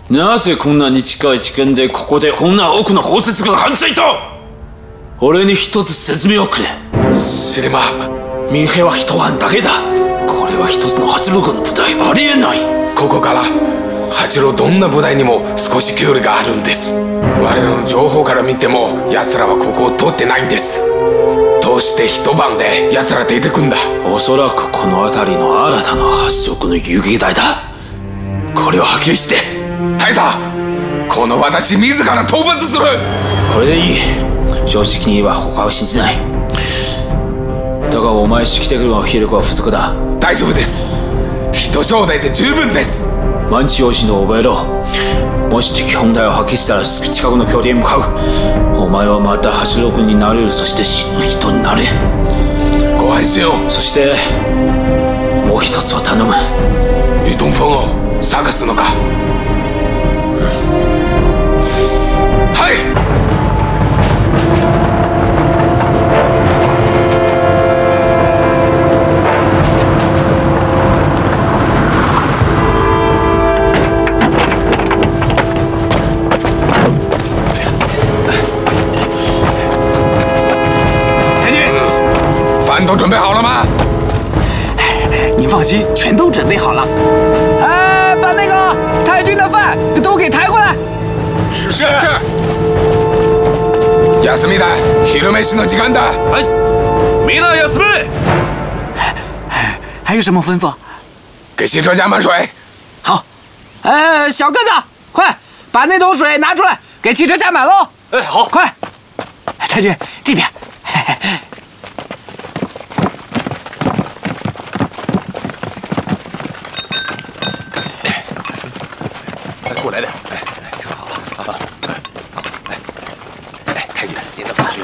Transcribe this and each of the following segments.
なぜこんなに近い地点でここでこんな多くの宝石が貫通と。俺に一つ説明をくれ。 知りま。 民兵は一班だけだ。これは一つの八郎軍の部隊、ありえない。 ここから八郎どんな部隊にも少し距離があるんです。我らの情報から見ても奴らはここを通ってないんです。どうして一晩で奴ら出てくんだ。 おそらくこの辺りの新たな発色の遊撃隊だ。これをはっきりして。 大佐、この私自ら討伐する。 これでいい。正直に言えば他は信じない。だがお前指揮的な兵力は不足だ。 大丈夫です。一小隊で十分です。 万事用心を覚えろ。もし敵本隊を発揮したらすぐ近くの拠点へ向かう。お前はまた八郎君になれる。そして死ぬ人になれ。 ご安心を。 そしてもう一つを頼む。 于東風を探すのか。はい。都准备好了吗？ 您放心，全都准备好了。哎，把那个太君的饭都给抬过来。 是。休みだ。昼飯の時間だ。 はい。みんな休め。 还有什么吩咐？ 给汽车加满水。 好。小个子，快把那桶水拿出来，给汽车加满喽。 哎，好， 快。太君这边。 过来点，正好啊！太君，您的法靴。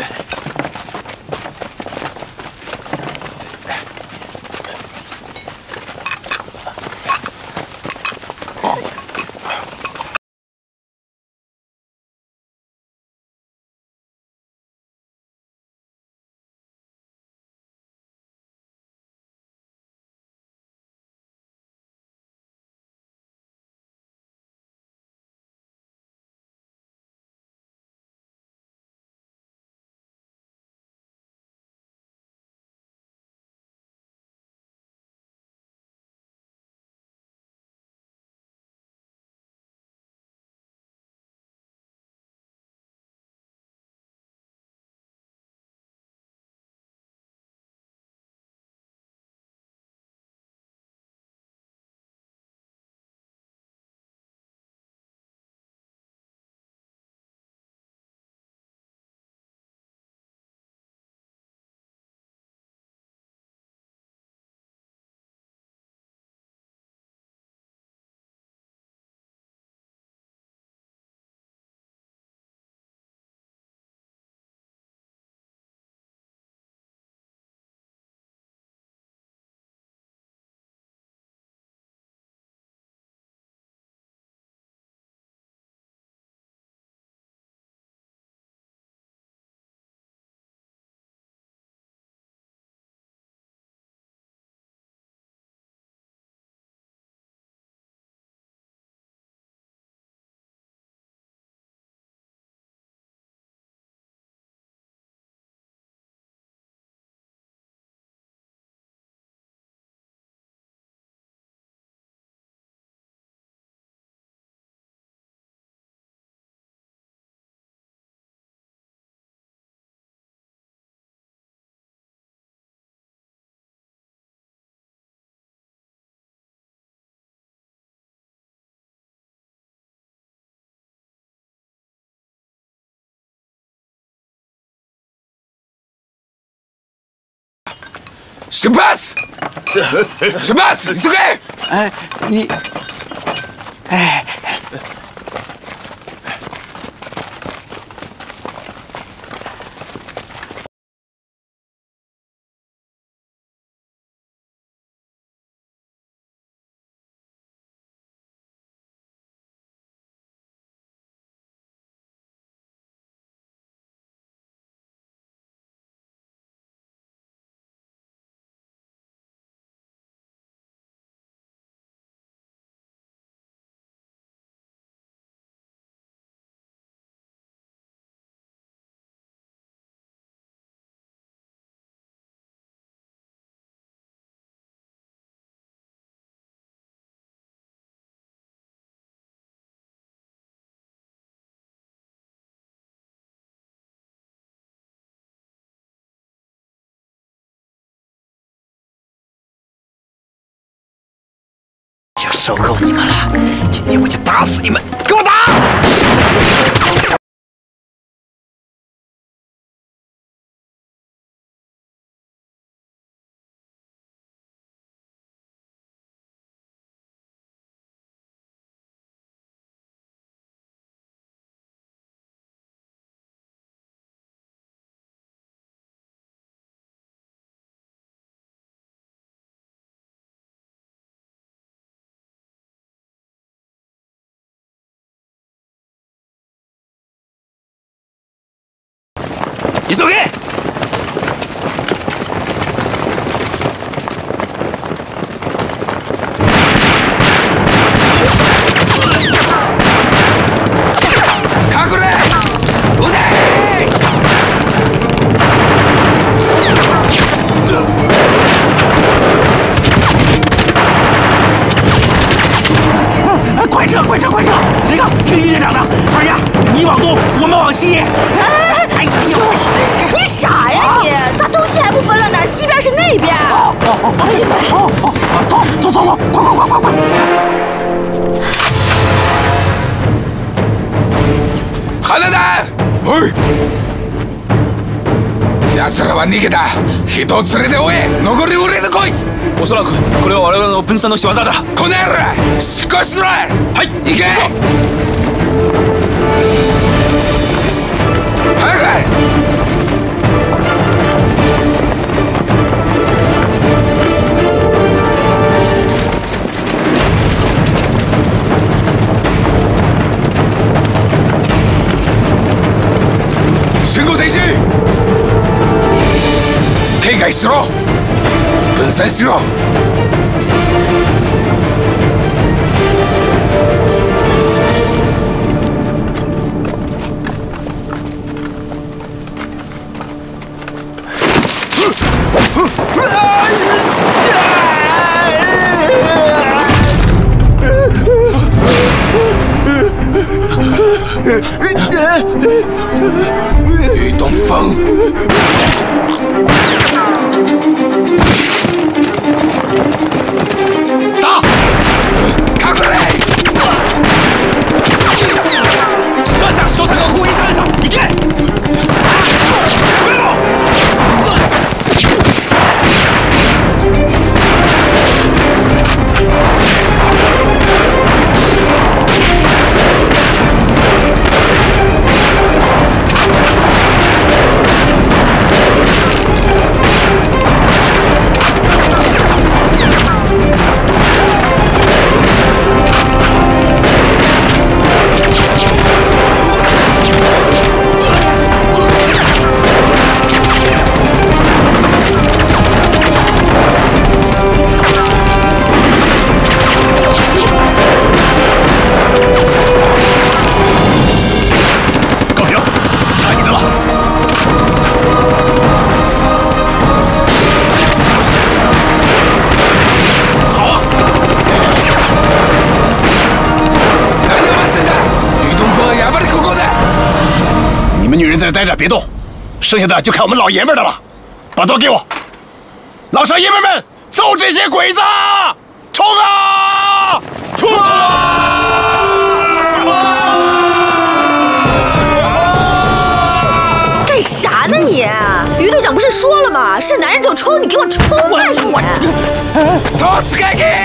出発！出発！急げ！ 你，哎。 受够你们了！今天我就打死你们！给我打！急げ！ 隠れ！撃て！ 快撤！快撤！快撤！那个听营长的，二丫，你往东，我们往西。哎呦！ 你傻呀你！咋东西还不分了呢？西边是那边。哎呀妈！ 走！快！ 花田！おい！奴らは逃げた。人を連れて追え。残り俺で来い。 おそらくこれは我々の分散の仕業だ。 この野郎！執行しろ！はい、行け！早く！信号停止！警戒しろ！分散しろ！雨东风。 打！ 隠れ！ 三大小三个故意杀人场，你看！隠れろ！在这待着，别动，剩下的就看我们老爷们的了。把刀给我，老少爷们们，揍这些鬼子！冲啊！冲啊！ 干啥呢你？于队长不是说了吗？是男人就冲，你给我冲啊你！ 刀子开给！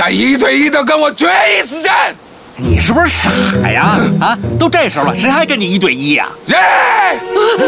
他1对1的跟我决一死战！ 你是不是傻呀？啊，都这时候了，谁还跟你1对1呀？ 耶！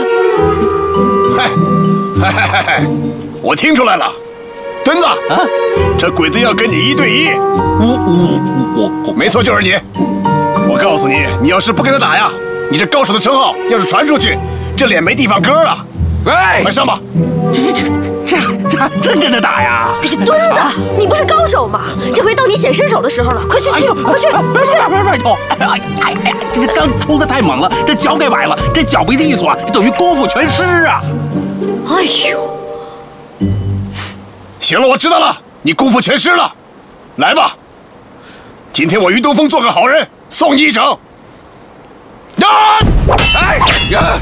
嘿，我听出来了，墩子啊，这鬼子要跟你1对1。我，没错，就是你。我告诉你，你要是不跟他打呀，你这高手的称号要是传出去，这脸没地方搁啊！ 喂， 快上吧！这真跟他打呀？ 哎呀，墩子，你不是高手吗？这回到你显身手的时候了，快去！ 哎呦， 快去！ 不是，哎呀，这刚冲的太猛了，这脚给崴了，这脚不利索啊，这等于功夫全失啊！ 哎呦， 行了，我知道了，你功夫全失了。来吧，今天我于东风做个好人，送你一程。 哎呀！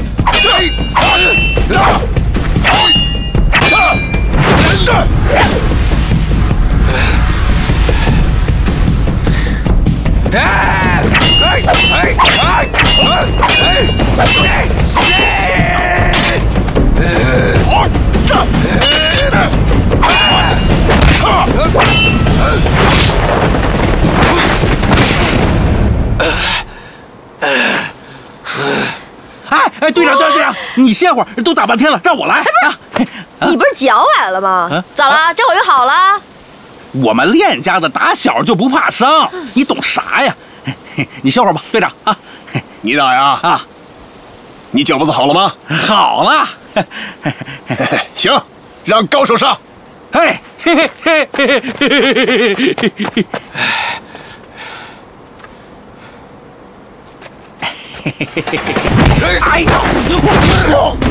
哎，队长，你歇会儿，都打半天了，让我来啊！ 你不是脚崴了吗？咋了？这会儿就好了？ 我们练家的打小就不怕伤，你懂啥呀？你歇会儿吧，队长啊！你打呀啊！你脚脖子好了吗？好了。行，让高手上。哎，哎呦！